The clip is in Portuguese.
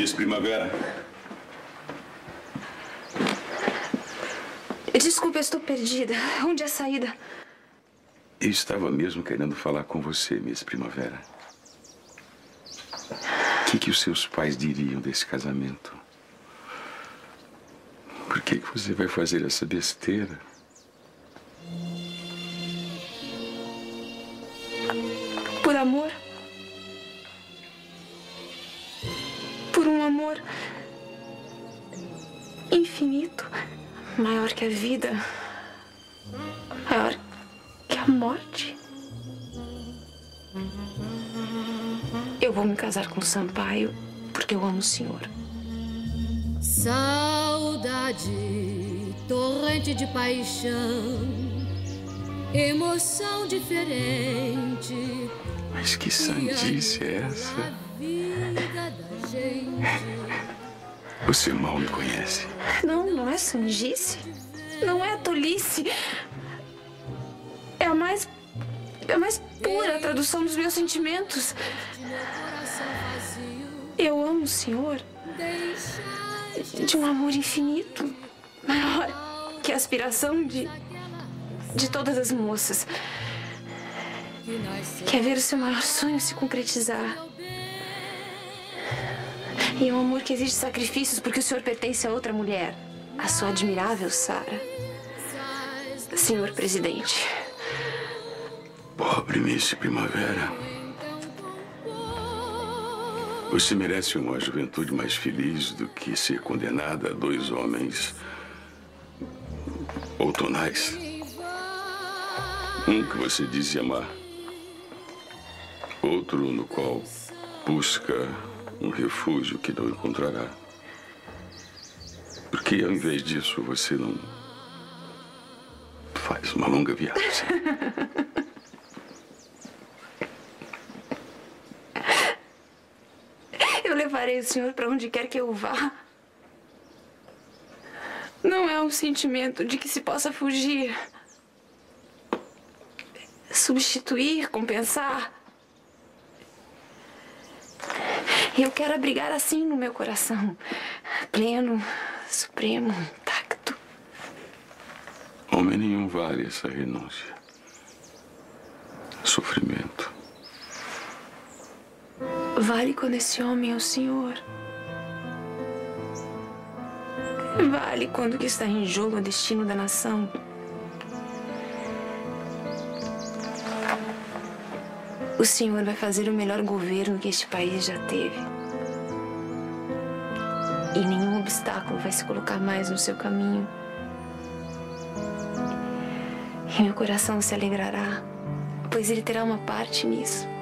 Miss Primavera. Desculpe, eu estou perdida. Onde é a saída? Eu estava mesmo querendo falar com você, Miss Primavera. O que os seus pais diriam desse casamento? Por que você vai fazer essa besteira? Por amor. Por um amor infinito, maior que a vida, maior que a morte. Eu vou me casar com o Sampaio porque eu amo o senhor. Saudade, torrente de paixão, emoção diferente. Mas que sandice é essa? Você mal me conhece. Não, não é sandice. Não é tolice. É a mais pura tradução dos meus sentimentos. Eu amo o senhor de um amor infinito, maior que a aspiração de todas as moças. Quer ver o seu maior sonho se concretizar. E é um amor que exige sacrifícios porque o senhor pertence a outra mulher, a sua admirável Sara. Senhor presidente. Pobre Miss Primavera. Você merece uma juventude mais feliz do que ser condenada a 2 homens outonais. Um que você diz amar, outro no qual busca um refúgio que não encontrará. Porque ao invés disso você não faz uma longa viagem. Eu levarei o senhor para onde quer que eu vá. Não é um sentimento de que se possa fugir, substituir, compensar. Eu quero abrigar assim no meu coração, pleno, supremo, intacto. Homem nenhum vale essa renúncia. Sofrimento. Vale quando esse homem é o senhor. Vale quando o que está em jogo é o destino da nação. O senhor vai fazer o melhor governo que este país já teve. E nenhum obstáculo vai se colocar mais no seu caminho. E meu coração se alegrará, pois ele terá uma parte nisso.